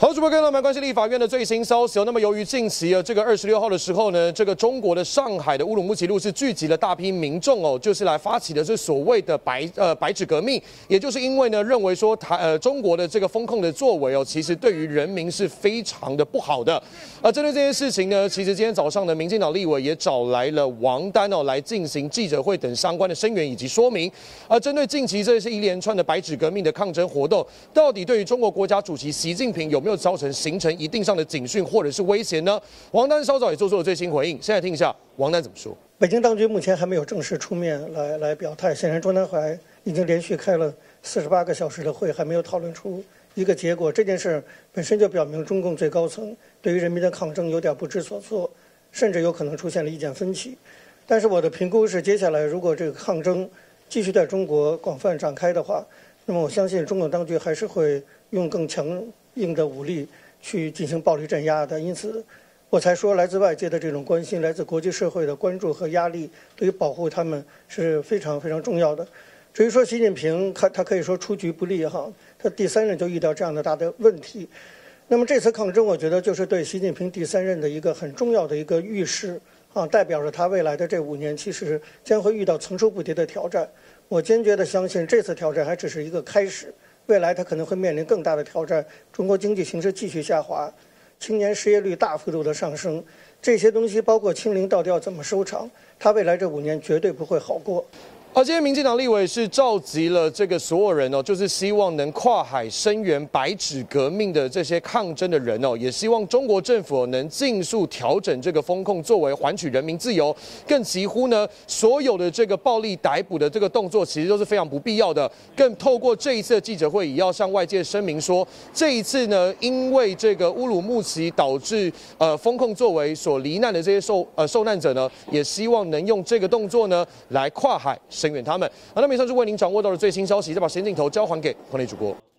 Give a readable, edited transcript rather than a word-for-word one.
好，主播跟老板关系立法院的最新消息哦。那么由于近期这个26号的时候呢，这个中国的上海的乌鲁木齐路是聚集了大批民众哦，就是来发起的是所谓的白纸革命，也就是因为呢认为说中国的这个风控的作为哦，其实对于人民是非常的不好的。针对这件事情呢，其实今天早上呢，民进党立委也找来了王丹哦来进行记者会等相关的声援以及说明。针对近期这是一连串的白纸革命的抗争活动，到底对于中国国家主席习近平有没有造成形成一定上的警讯或者是威胁呢？王丹稍早也做出了最新回应，现在听一下王丹怎么说。 北京当局目前还没有正式出面来表态，显然中南海已经连续开了48个小时的会，还没有讨论出一个结果。这件事本身就表明中共最高层对于人民的抗争有点不知所措，甚至有可能出现了意见分歧。但是我的评估是，接下来如果这个抗争继续在中国广泛展开的话，那么我相信中共当局还是会用更强硬的武力去进行暴力镇压的。因此我才说，来自外界的这种关心，来自国际社会的关注和压力，对于保护他们是非常非常重要的。至于说习近平他可以说出局不利哈，他第3任就遇到这样的大的问题。那么这次抗争，我觉得就是对习近平第3任的一个很重要的一个预示啊，代表着他未来的这5年其实将会遇到层出不穷的挑战。我坚决地相信，这次挑战还只是一个开始，未来他可能会面临更大的挑战。中国经济形势继续下滑，青年失业率大幅度的上升，这些东西包括清零到底要怎么收场，他未来这5年绝对不会好过。 今天民进党立委是召集了这个所有人哦，就是希望能跨海声援白纸革命的这些抗争的人哦，也希望中国政府能尽速调整这个风控作为，还取人民自由。更疾呼呢，所有的这个暴力逮捕的这个动作，其实都是非常不必要的。更透过这一次的记者会，也要向外界声明说，这一次呢，因为这个乌鲁木齐导致风控作为所罹难的这些受难者呢，也希望能用这个动作呢来跨海声援他们。那么以上是为您掌握到的最新消息，再把时间镜头交还给黄磊主播。